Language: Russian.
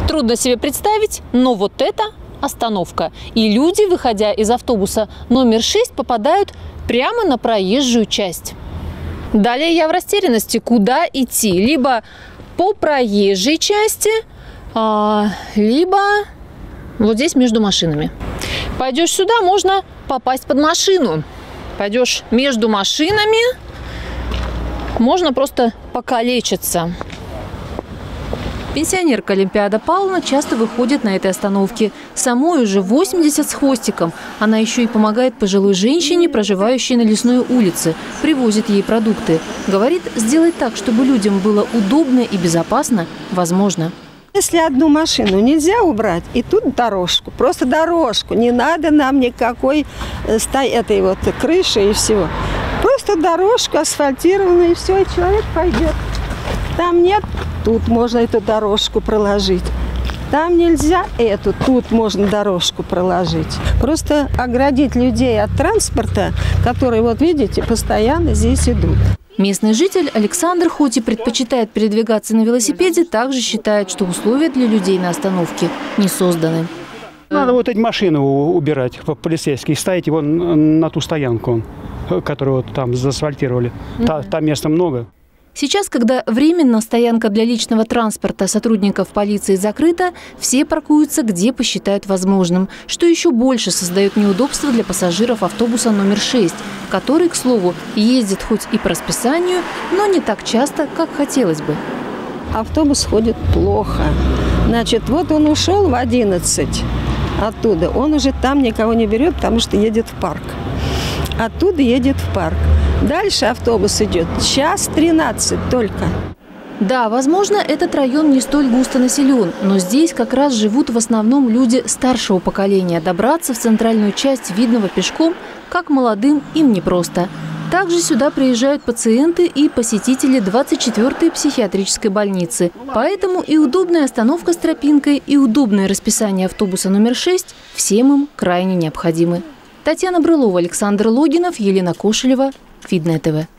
Трудно себе представить, но вот это остановка. И люди, выходя из автобуса номер 6, попадают прямо на проезжую часть. Далее я в растерянности, куда идти. Либо по проезжей части, либо вот здесь между машинами. Пойдешь сюда, можно попасть под машину. Пойдешь между машинами, можно просто покалечиться. Пенсионерка Олимпиада Павловна часто выходит на этой остановке. Самой уже 80 с хвостиком. Она еще и помогает пожилой женщине, проживающей на Лесной улице. Привозит ей продукты. Говорит, сделать так, чтобы людям было удобно и безопасно, возможно. Если одну машину нельзя убрать, и тут дорожку, просто дорожку, не надо нам никакой этой вот крыши и всего. Просто дорожку асфальтированную, и все, и человек пойдет. Там нет, тут можно эту дорожку проложить. Там нельзя эту, тут можно дорожку проложить. Просто оградить людей от транспорта, которые, вот видите, постоянно здесь идут. Местный житель Александр, хоть и предпочитает передвигаться на велосипеде, также считает, что условия для людей на остановке не созданы. Надо вот эти машины убирать, полицейские, ставить его на ту стоянку, которую вот там заасфальтировали. Там места много. Сейчас, когда временно стоянка для личного транспорта сотрудников полиции закрыта, все паркуются, где посчитают возможным, что еще больше создает неудобства для пассажиров автобуса номер 6, который, к слову, ездит хоть и по расписанию, но не так часто, как хотелось бы. Автобус ходит плохо. Значит, вот он ушел в 11 оттуда, он уже там никого не берет, потому что едет в парк. Оттуда едет в парк. Дальше автобус идет 1:13 только. Да, возможно, этот район не столь густо населен, но здесь как раз живут в основном люди старшего поколения. Добраться в центральную часть Видного пешком, как молодым, им непросто. Также сюда приезжают пациенты и посетители 24-й психиатрической больницы. Поэтому и удобная остановка с тропинкой, и удобное расписание автобуса номер 6 всем им крайне необходимы. Татьяна Брылова, Александр Логинов, Елена Кошелева, Видное ТВ.